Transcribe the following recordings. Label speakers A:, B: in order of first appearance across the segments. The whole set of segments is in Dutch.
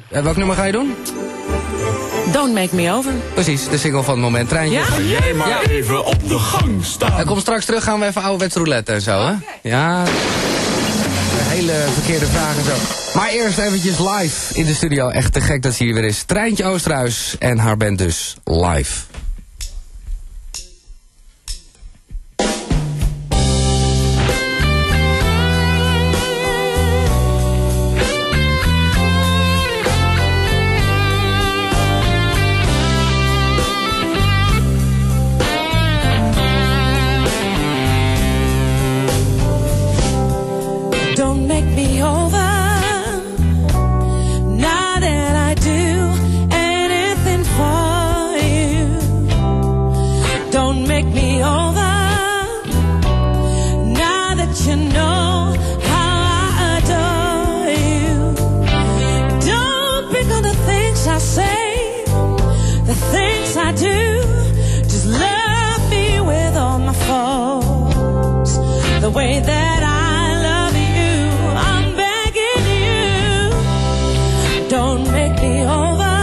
A: Welk nummer ga je doen?
B: Don't Make Me Over.
A: Precies, de single van het moment. Trijntje.
B: Ja?
C: Ga jij maar even op de gang staan.
A: Kom straks terug, gaan we even ouderwets roulette en zo, hè? Ja, hele verkeerde vragen zo. Maar eerst eventjes live in de studio. Echt te gek dat ze hier weer is. Trijntje Oosterhuis en haar band dus live.
D: Don't make me over. Now that I do anything for you. Don't make me over. Now that you know how I adore you. Don't pick on the things I say, the things I do. Just love me with all my faults, the way that I don't make me over.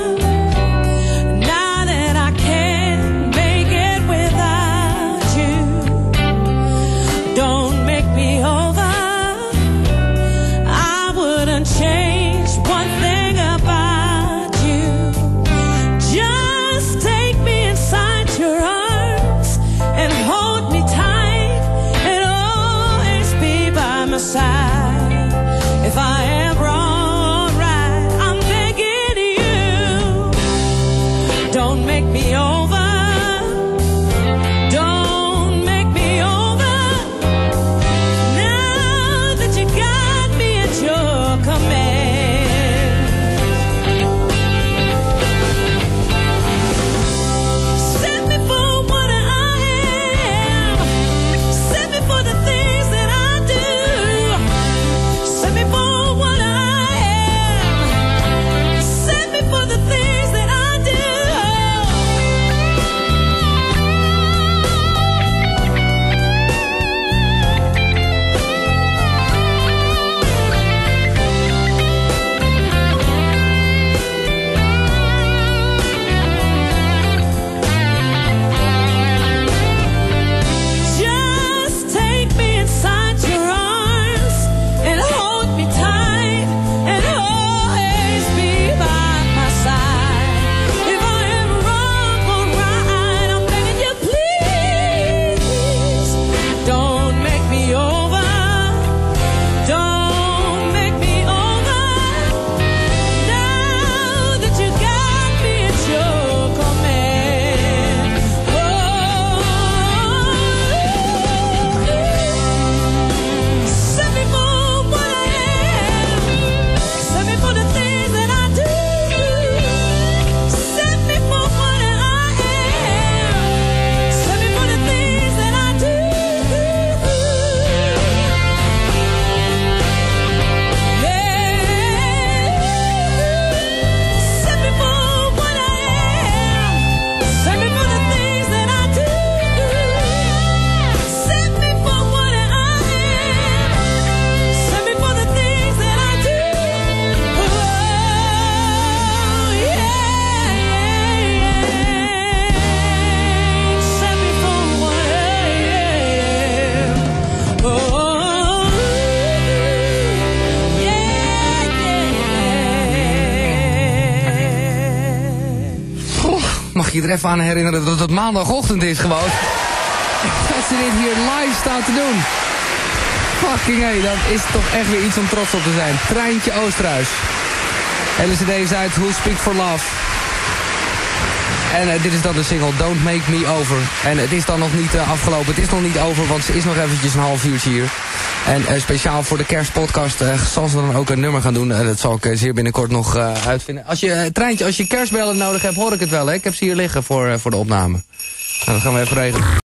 D: Now that I can't make it without you. Don't make me over. I wouldn't change one thing about you. Just take me inside your arms and hold me tight and always be by my side. If I am wrong, don't make me over. Don't make me over. Now that you got me at your command. Set me for what I am. Set me for the things that I do. Set me for what I am. Set me for the things that I do.
A: Mag je er even aan herinneren dat het maandagochtend is gewoon. Dat ze dit hier live staan te doen. Fucking hé, dat is toch echt weer iets om trots op te zijn. Trijntje Oosterhuis. Hele cd is uit, Who Speak for Love. En dit is dan de single Don't Make Me Over. En het is dan nog niet afgelopen, het is nog niet over, want ze is nog eventjes een half uurtje hier. En speciaal voor de kerstpodcast zal ze dan ook een nummer gaan doen. Dat zal ik zeer binnenkort nog uitvinden. Trijntje, als je kerstbellen nodig hebt, hoor ik het wel. Hè? Ik heb ze hier liggen voor de opname. Nou, dat gaan we even regelen.